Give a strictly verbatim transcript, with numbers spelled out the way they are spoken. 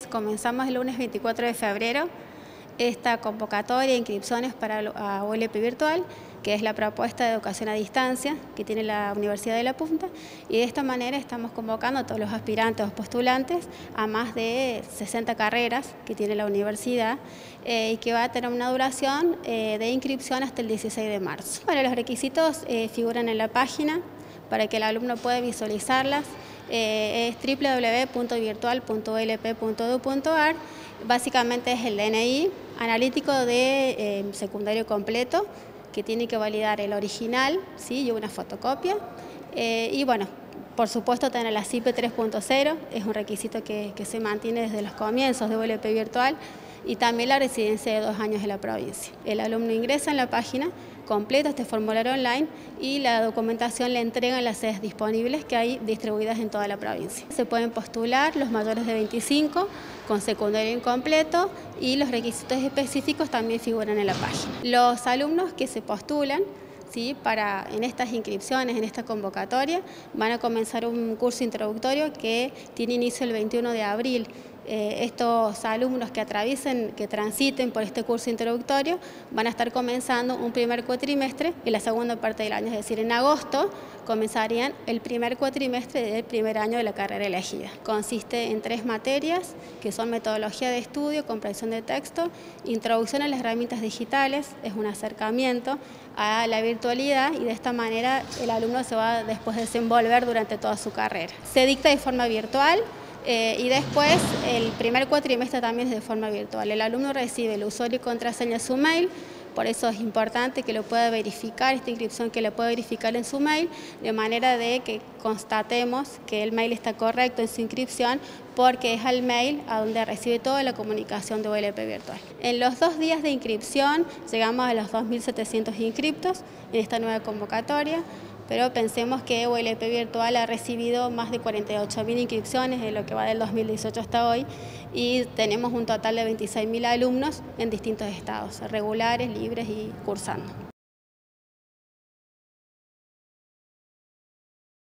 comenzamos el lunes veinticuatro de febrero esta convocatoria de inscripciones para la U L P virtual, que es la propuesta de educación a distancia que tiene la Universidad de La Punta, y de esta manera estamos convocando a todos los aspirantes o postulantes a más de sesenta carreras que tiene la universidad eh, y que va a tener una duración eh, de inscripción hasta el dieciséis de marzo. Bueno, los requisitos eh, figuran en la página para que el alumno pueda visualizarlas. Eh, es doble u doble u doble u punto virtual punto u l p punto e d u punto a r. Básicamente es el D N I analítico de eh, secundario completo, que tiene que validar el original, ¿sí? Y una fotocopia. Eh, y bueno, por supuesto tener la C I P E tres punto cero, es un requisito que, que se mantiene desde los comienzos de U L P virtual, y también la residencia de dos años en la provincia. El alumno ingresa en la página, completa este formulario online y la documentación le entrega en las sedes disponibles que hay distribuidas en toda la provincia. Se pueden postular los mayores de veinticinco con secundario incompleto, y los requisitos específicos también figuran en la página. Los alumnos que se postulan ¿sí? para, en estas inscripciones, en esta convocatoria, van a comenzar un curso introductorio que tiene inicio el veintiuno de abril. Eh, estos alumnos que atraviesen, que transiten por este curso introductorio, van a estar comenzando un primer cuatrimestre en la segunda parte del año, es decir, en agosto comenzarían el primer cuatrimestre del primer año de la carrera elegida. Consiste en tres materias, que son metodología de estudio, comprensión de texto, introducción a las herramientas digitales, es un acercamiento a la virtualidad, y de esta manera el alumno se va después desenvolver durante toda su carrera. Se dicta de forma virtual. Eh, y después el primer cuatrimestre también es de forma virtual. El alumno recibe el usuario y contraseña de su mail, por eso es importante que lo pueda verificar, esta inscripción que lo pueda verificar en su mail, de manera de que constatemos que el mail está correcto en su inscripción, porque es al mail a donde recibe toda la comunicación de U L P virtual. En los dos días de inscripción llegamos a los dos mil setecientos inscriptos en esta nueva convocatoria, pero pensemos que U L P virtual ha recibido más de cuarenta y ocho mil inscripciones en lo que va del dos mil dieciocho hasta hoy, y tenemos un total de veintiséis mil alumnos en distintos estados, regulares, libres y cursando.